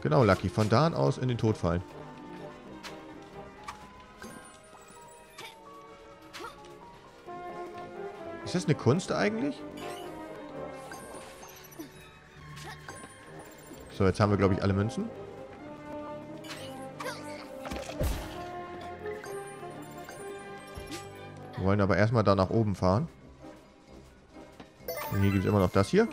Genau, Lucky. Von da an aus in den Tod fallen. Ist das eine Kunst eigentlich? So, jetzt haben wir, glaube ich, alle Münzen. Wir wollen aber erstmal da nach oben fahren. Und hier gibt es immer noch das hier.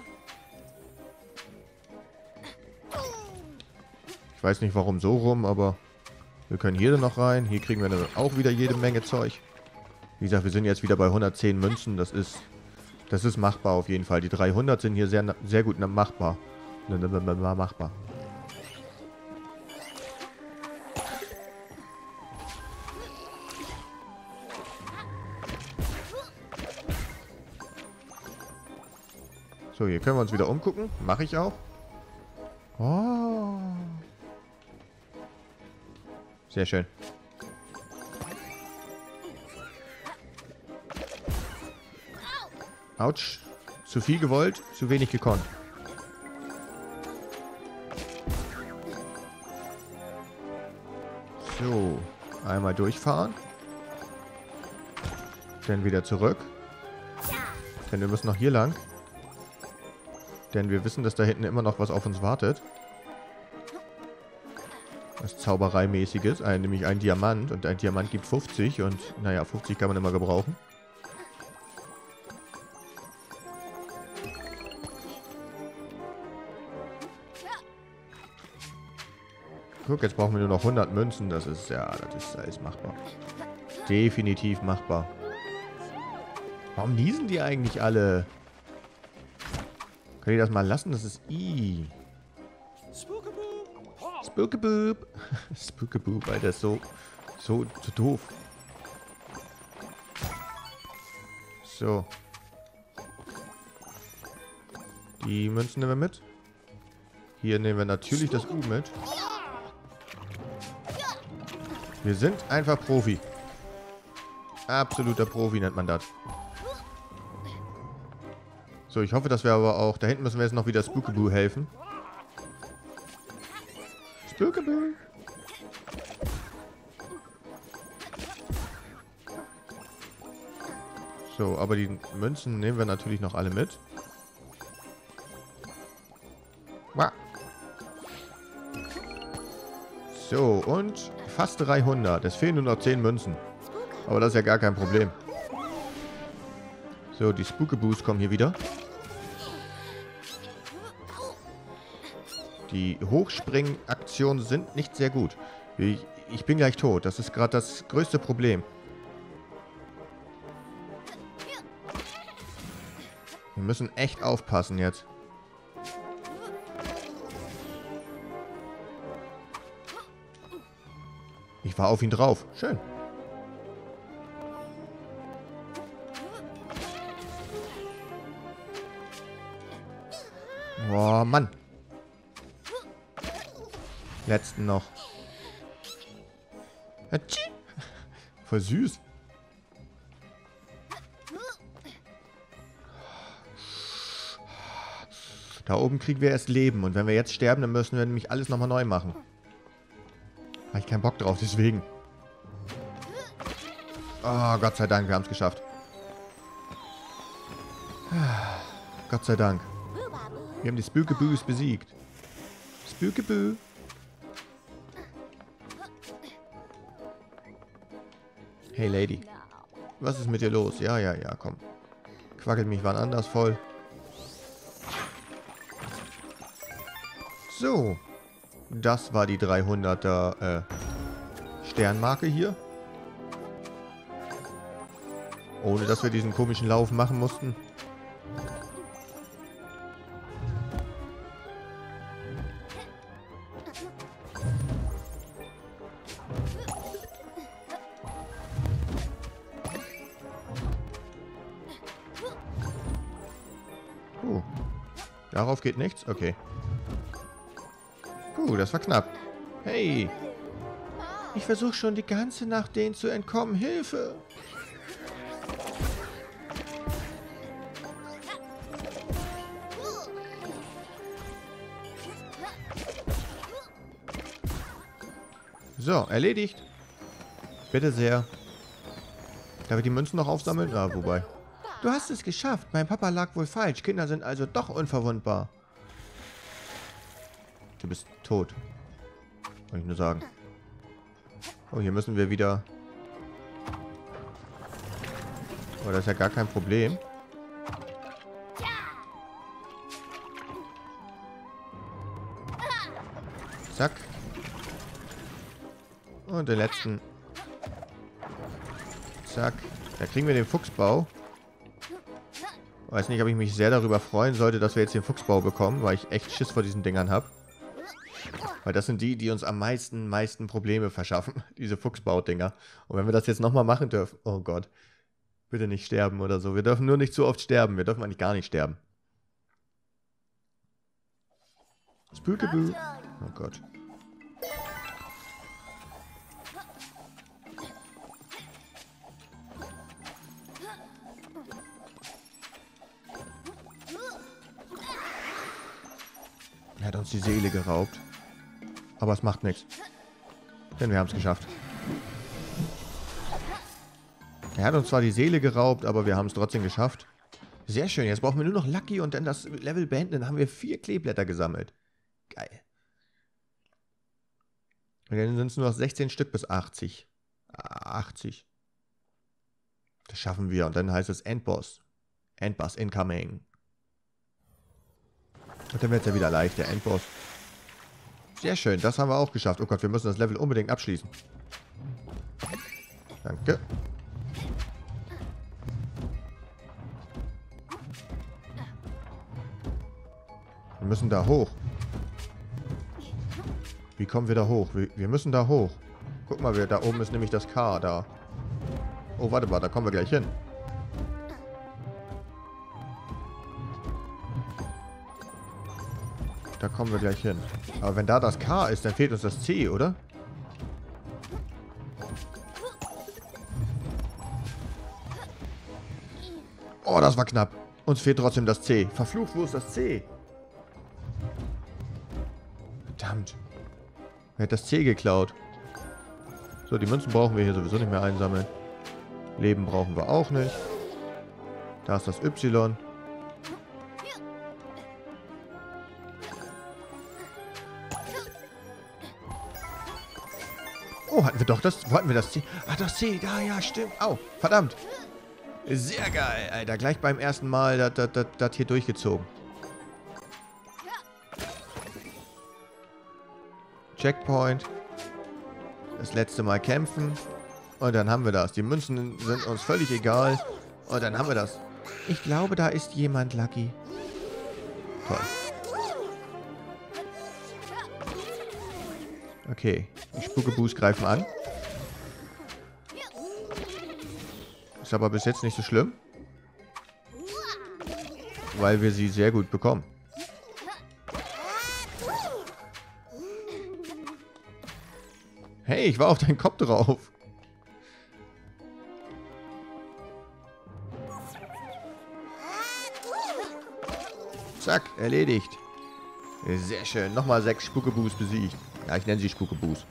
Ich weiß nicht, warum so rum, aber wir können hier dann noch rein. Hier kriegen wir dann auch wieder jede Menge Zeug. Wie gesagt, wir sind jetzt wieder bei 110 Münzen. Das ist machbar auf jeden Fall. Die 300 sind hier sehr, sehr gut machbar. Machbar. So, hier können wir uns wieder umgucken. Mache ich auch. Oh. Sehr schön. Autsch. Zu viel gewollt, zu wenig gekonnt. So. Einmal durchfahren. Dann wieder zurück. Denn wir müssen noch hier lang. Denn wir wissen, dass da hinten immer noch was auf uns wartet. Was Zaubereimäßiges. Nämlich ein Diamant. Und ein Diamant gibt 50. Und naja, 50 kann man immer gebrauchen. Guck, jetzt brauchen wir nur noch 100 Münzen. Das ist, ja, das ist machbar. Definitiv machbar. Warum niesen die eigentlich alle? Könnt ihr das mal lassen? Das ist Spookaboob. Spookaboob, Alter, ist so doof. So. Die Münzen nehmen wir mit. Hier nehmen wir natürlich das U mit. Wir sind einfach Profi. Absoluter Profi nennt man das. So, ich hoffe, dass wir aber auch... Da hinten müssen wir jetzt noch wieder Spookaboo helfen. Spookaboo. So, aber die Münzen nehmen wir natürlich noch alle mit. So, und fast 300. Es fehlen nur noch 10 Münzen. Aber das ist ja gar kein Problem. So, die Spookaboos kommen hier wieder. Die Hochspringaktionen sind nicht sehr gut. Ich bin gleich tot. Das ist gerade das größte Problem. Wir müssen echt aufpassen jetzt. Ich war auf ihn drauf. Schön. Oh, Mann. Letzten noch. Voll süß. Da oben kriegen wir erst Leben. Und wenn wir jetzt sterben, dann müssen wir nämlich alles nochmal neu machen. Habe ich keinen Bock drauf, deswegen. Oh, Gott sei Dank, wir haben es geschafft. Gott sei Dank. Wir haben die Spookaboos besiegt. Spookaboo. Hey, Lady. Was ist mit dir los? Ja, komm. Quackelt mich wann anders voll. So. Das war die 300er Sternmarke hier. Ohne dass wir diesen komischen Lauf machen mussten. Darauf geht nichts? Okay. Das war knapp. Hey. Ich versuche schon die ganze Nacht, denen zu entkommen. Hilfe. So, erledigt. Bitte sehr. Darf ich die Münzen noch aufsammeln? Ah, wobei. Du hast es geschafft. Mein Papa lag wohl falsch. Kinder sind also doch unverwundbar. Du bist tot. Kann ich nur sagen. Oh, hier müssen wir wieder... Oh, das ist ja gar kein Problem. Zack. Und den letzten. Zack. Da kriegen wir den Fuchsbau. Weiß nicht, ob ich mich sehr darüber freuen sollte, dass wir jetzt den Fuchsbau bekommen, weil ich echt Schiss vor diesen Dingern habe. Weil das sind die, die uns am meisten Probleme verschaffen. Diese Fuchsbau-Dinger. Und wenn wir das jetzt nochmal machen dürfen... Oh Gott. Bitte nicht sterben oder so. Wir dürfen nur nicht zu oft sterben. Wir dürfen eigentlich gar nicht sterben. Spookaboo. Oh Gott. Er hat uns die Seele geraubt. Aber es macht nichts. Denn wir haben es geschafft. Er hat uns zwar die Seele geraubt, aber wir haben es trotzdem geschafft. Sehr schön. Jetzt brauchen wir nur noch Lucky und dann das Level beenden. Dann haben wir 4 Kleeblätter gesammelt. Geil. Und dann sind es nur noch 16 Stück bis 80. 80. Das schaffen wir. Und dann heißt es Endboss. Endboss incoming. Und dann wird es ja wieder leicht, der Endboss. Sehr schön, das haben wir auch geschafft. Oh Gott, wir müssen das Level unbedingt abschließen. Danke. Wir müssen da hoch. Wie kommen wir da hoch? Wir müssen da hoch. Guck mal, da oben ist nämlich das K da. Oh, warte mal, da kommen wir gleich hin. Da kommen wir gleich hin. Aber wenn da das K ist, dann fehlt uns das C, oder? Oh, das war knapp. Uns fehlt trotzdem das C. Verflucht, wo ist das C? Verdammt. Wer hat das C geklaut? So, die Münzen brauchen wir hier sowieso nicht mehr einsammeln. Leben brauchen wir auch nicht. Da ist das Y. Oh, hatten wir doch das... Wo hatten wir das C? Ach, das C. Da, ja, stimmt. Au, verdammt. Sehr geil, Alter. Gleich beim ersten Mal das hier durchgezogen. Checkpoint. Das letzte Mal kämpfen. Und dann haben wir das. Die Münzen sind uns völlig egal. Und dann haben wir das. Ich glaube, da ist jemand, Lucky. Toll. Okay. Die Spukebuos greifen an. Ist aber bis jetzt nicht so schlimm. Weil wir sie sehr gut bekommen. Hey, ich war auf deinen Kopf drauf. Zack, erledigt. Sehr schön. Nochmal 6 Spukebuos besiegt. Ja, ich nenne sie Spukebuos.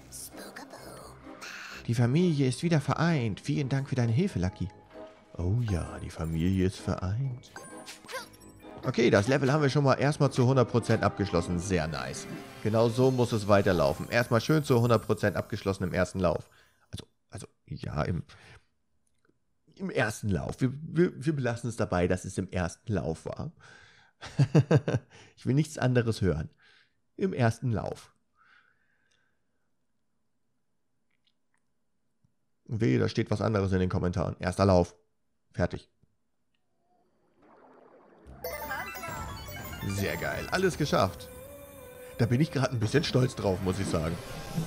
Die Familie ist wieder vereint. Vielen Dank für deine Hilfe, Lucky. Oh ja, die Familie ist vereint. Okay, das Level haben wir schon mal erstmal zu 100% abgeschlossen. Sehr nice. Genau so muss es weiterlaufen. Erstmal schön zu 100% abgeschlossen im ersten Lauf. Also ja, im ersten Lauf. Wir belassen es dabei, dass es im ersten Lauf war. Ich will nichts anderes hören. Im ersten Lauf. Wehe, da steht was anderes in den Kommentaren. Erster Lauf. Fertig. Sehr geil. Alles geschafft. Da bin ich gerade ein bisschen stolz drauf, muss ich sagen.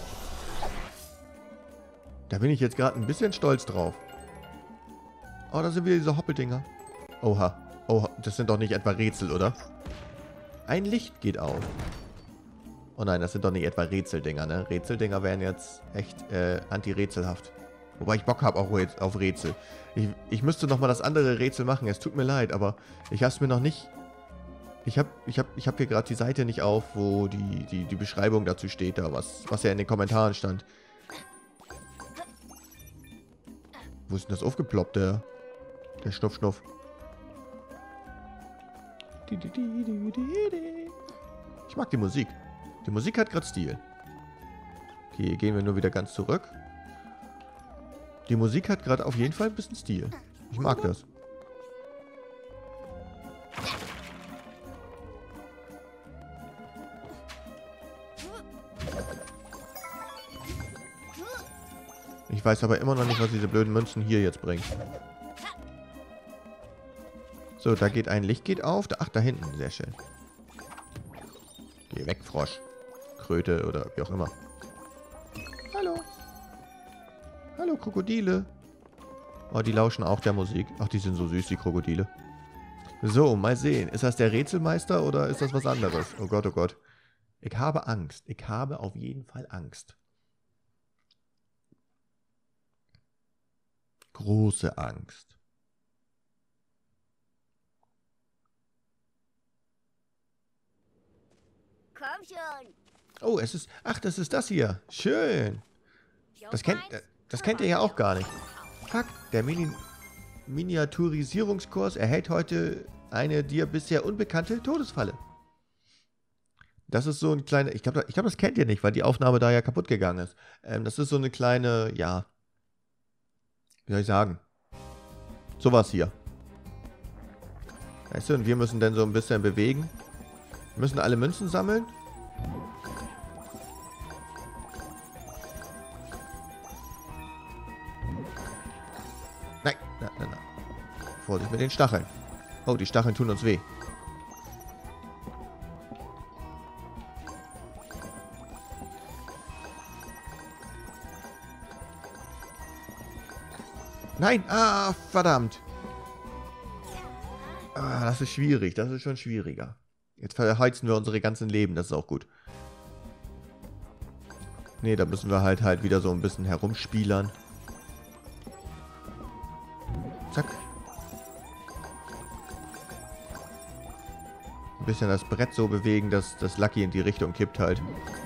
Da bin ich jetzt gerade ein bisschen stolz drauf. Oh, da sind wieder diese Hoppeldinger. Oha. Oha, das sind doch nicht etwa Rätsel, oder? Ein Licht geht auf. Oh nein, das sind doch nicht etwa Rätseldinger, ne? Rätseldinger wären jetzt echt anti-rätselhaft. Wobei ich Bock habe auch auf Rätsel. Ich müsste nochmal das andere Rätsel machen. Es tut mir leid, aber ich habe es mir noch nicht... Ich hab hier gerade die Seite nicht auf, wo die Beschreibung dazu steht, da was ja in den Kommentaren stand. Wo ist denn das aufgeploppt, der Schnuff-Schnuff? Ich mag die Musik. Die Musik hat gerade Stil. Okay, hier gehen wir nur wieder ganz zurück. Die Musik hat gerade auf jeden Fall ein bisschen Stil. Ich mag das. Ich weiß aber immer noch nicht, was diese blöden Münzen hier jetzt bringen. So, da geht ein Licht geht auf. Ach, da hinten. Sehr schön. Geh weg, Frosch. Kröte oder wie auch immer. Hallo. Hallo, Krokodile. Oh, die lauschen auch der Musik. Ach, die sind so süß, die Krokodile. So, mal sehen. Ist das der Rätselmeister oder ist das was anderes? Oh Gott, oh Gott. Ich habe Angst. Ich habe auf jeden Fall Angst. Große Angst. Komm schon. Oh, es ist... Ach, das ist das hier. Schön. Das kennt ihr ja auch gar nicht. Fuck, der Miniaturisierungskurs erhält heute eine dir bisher unbekannte Todesfalle. Das ist so ein kleiner... Ich glaube, das kennt ihr nicht, weil die Aufnahme da ja kaputt gegangen ist. Das ist so eine kleine... Ja... Wie soll ich sagen? Sowas hier. Weißt du, und wir müssen dann so ein bisschen bewegen. Wir müssen alle Münzen sammeln. Nein, nein, nein, nein. Vorsicht mit den Stacheln. Oh, die Stacheln tun uns weh. Nein! Ah, verdammt! Ah, das ist schwierig. Das ist schon schwieriger. Jetzt verheizen wir unsere ganzen Leben. Das ist auch gut. Nee, da müssen wir halt wieder so ein bisschen herumspielern. Zack. Ein bisschen das Brett so bewegen, dass das Lucky in die Richtung kippt halt.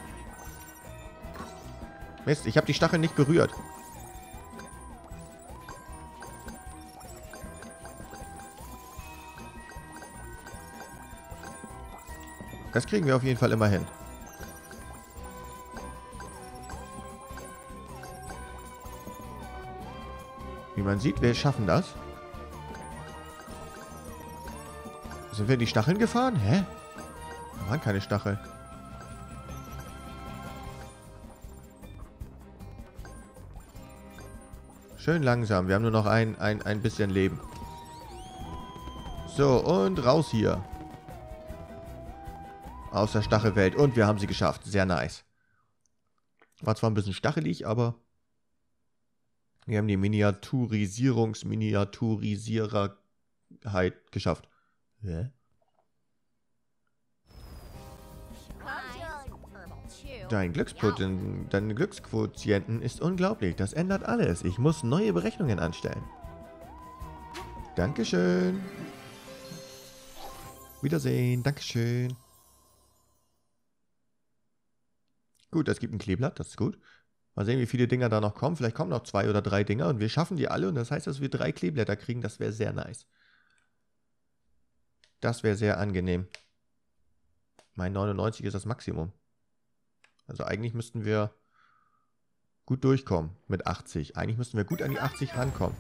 Mist, ich habe die Stacheln nicht berührt. Das kriegen wir auf jeden Fall immer hin. Wie man sieht, wir schaffen das. Sind wir in die Stacheln gefahren? Hä? Da waren keine Stacheln. Schön langsam. Wir haben nur noch ein bisschen Leben. So, und raus hier. Aus der Stachelwelt. Und wir haben sie geschafft. Sehr nice. War zwar ein bisschen stachelig, aber wir haben die Miniaturisiererheit geschafft. Hä? Dein Glücksquotienten ist unglaublich. Das ändert alles. Ich muss neue Berechnungen anstellen. Dankeschön. Wiedersehen. Dankeschön. Gut, es gibt ein Kleeblatt, das ist gut. Mal sehen, wie viele Dinger da noch kommen. Vielleicht kommen noch 2 oder 3 Dinger und wir schaffen die alle. Und das heißt, dass wir 3 Kleeblätter kriegen. Das wäre sehr nice. Das wäre sehr angenehm. Mein 99 ist das Maximum. Also eigentlich müssten wir gut durchkommen mit 80. Eigentlich müssten wir gut an die 80 rankommen.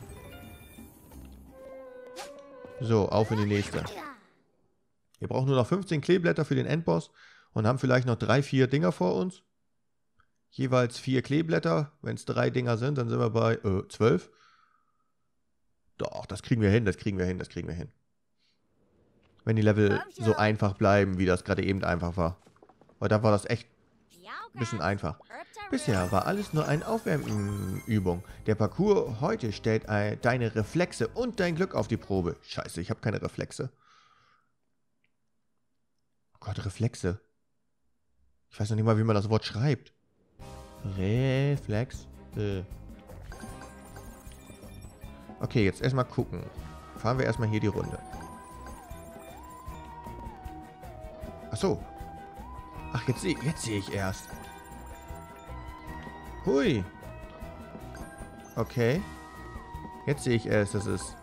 So, auf in die nächste. Wir brauchen nur noch 15 Kleeblätter für den Endboss und haben vielleicht noch 3, 4 Dinger vor uns. Jeweils 4 Kleeblätter. Wenn es 3 Dinger sind, dann sind wir bei 12. Doch, das kriegen wir hin, das kriegen wir hin, das kriegen wir hin. Wenn die Level so einfach bleiben, wie das gerade eben einfach war. Weil da war das echt ein bisschen einfach. Bisher war alles nur eine Aufwärmübung. Der Parcours heute stellt deine Reflexe und dein Glück auf die Probe. Scheiße, ich habe keine Reflexe. Oh Gott, Reflexe. Ich weiß noch nicht mal, wie man das Wort schreibt. Reflex. Okay, jetzt erstmal gucken. Fahren wir erstmal hier die Runde. Achso. Ach, jetzt sehe ich erst. Hui. Okay. Jetzt sehe ich es, das ist...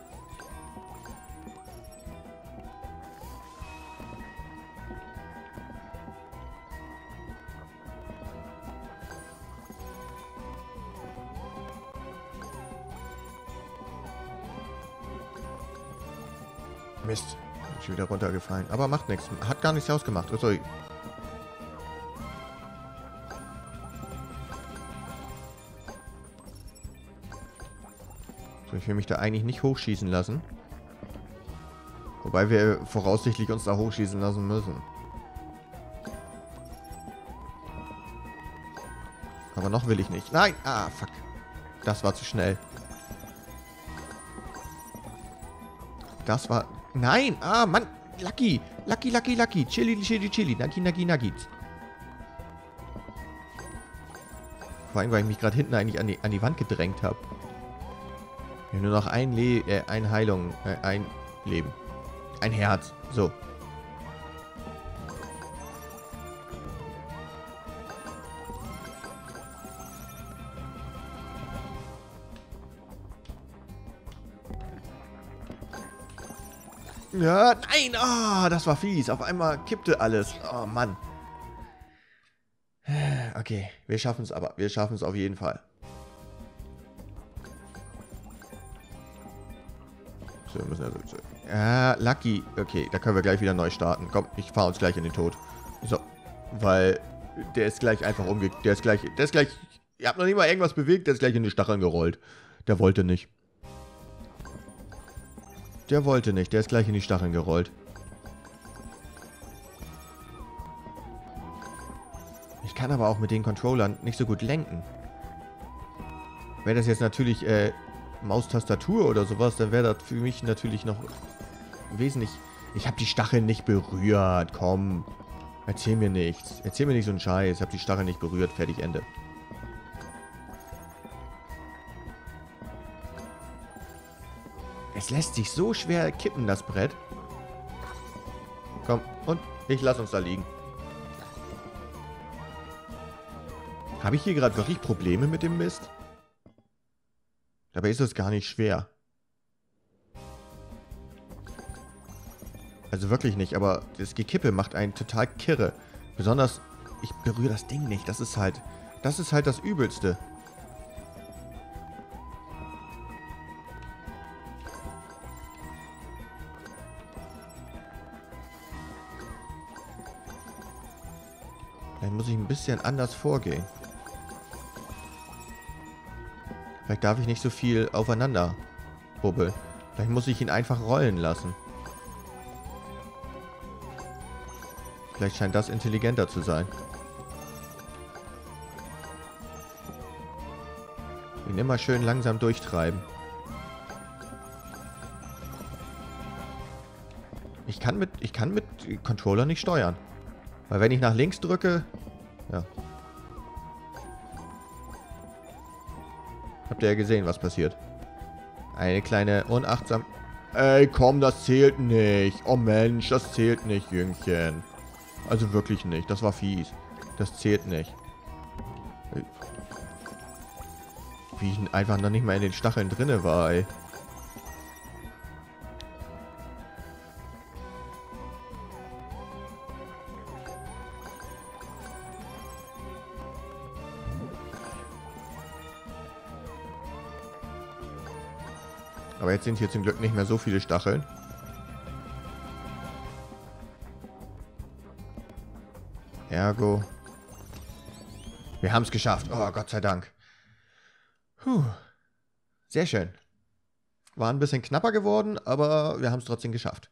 Mist. Bin schon wieder runtergefallen. Aber macht nichts. Hat gar nichts ausgemacht. Oh, sorry. So, ich will mich da eigentlich nicht hochschießen lassen. Wobei wir voraussichtlich uns da hochschießen lassen müssen. Aber noch will ich nicht. Nein! Ah, fuck. Das war zu schnell. Das war... Nein! Ah, Mann! Lucky! Lucky, lucky, lucky! Chili, chili, chili! Nagi, nagi, nagis! Vor allem, weil ich mich gerade hinten eigentlich an die Wand gedrängt habe. Wir haben nur noch ein Heilung, ein Leben. Ein Herz. So. Ja, nein! Oh, das war fies. Auf einmal kippte alles. Oh, Mann. Okay, wir schaffen es aber. Wir schaffen es auf jeden Fall. So, wir müssen ja so... Ja, Lucky. Okay, da können wir gleich wieder neu starten. Komm, ich fahre uns gleich in den Tod. So, weil der ist gleich einfach Der ist gleich... Ihr habt noch nicht mal irgendwas bewegt, der ist gleich in die Stacheln gerollt. Der wollte nicht. Der wollte nicht, der ist gleich in die Stacheln gerollt. Ich kann aber auch mit den Controllern nicht so gut lenken. Wäre das jetzt natürlich Maustastatur oder sowas, dann wäre das für mich natürlich noch wesentlich... Ich habe die Stacheln nicht berührt, komm. Erzähl mir nichts. Erzähl mir nicht so einen Scheiß. Ich habe die Stacheln nicht berührt, fertig, Ende. Es lässt sich so schwer kippen, das Brett. Komm, und ich lasse uns da liegen. Habe ich hier gerade wirklich Probleme mit dem Mist? Dabei ist es gar nicht schwer. Also wirklich nicht, aber das Gekippe macht einen total kirre. Besonders, ich berühre das Ding nicht. Das ist halt das Übelste. Dann muss ich ein bisschen anders vorgehen. Vielleicht darf ich nicht so viel aufeinander bubbeln. Vielleicht muss ich ihn einfach rollen lassen. Vielleicht scheint das intelligenter zu sein. Ihn immer schön langsam durchtreiben. Ich kann mit Controller nicht steuern. Weil wenn ich nach links drücke... Ja. Habt ihr ja gesehen, was passiert. Eine kleine unachtsam... Ey, komm, das zählt nicht. Oh Mensch, das zählt nicht, Jüngchen. Also wirklich nicht. Das war fies. Das zählt nicht. Wie ich einfach noch nicht mal in den Stacheln drinne war, ey. Aber jetzt sind hier zum Glück nicht mehr so viele Stacheln. Ergo. Wir haben es geschafft. Oh, Gott sei Dank. Puh. Sehr schön. War ein bisschen knapper geworden, aber wir haben es trotzdem geschafft.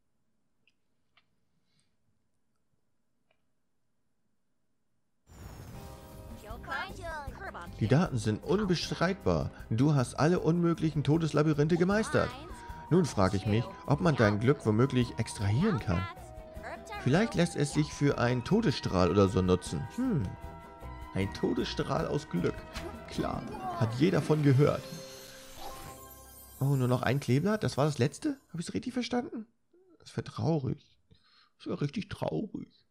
Die Daten sind unbestreitbar. Du hast alle unmöglichen Todeslabyrinthe gemeistert. Nun frage ich mich, ob man dein Glück womöglich extrahieren kann. Vielleicht lässt es sich für einen Todesstrahl oder so nutzen. Ein Todesstrahl aus Glück. Klar, hat jeder von gehört. Oh, nur noch ein Kleeblatt? Das war das letzte? Habe ich es richtig verstanden? Das wäre traurig. Das wäre richtig traurig.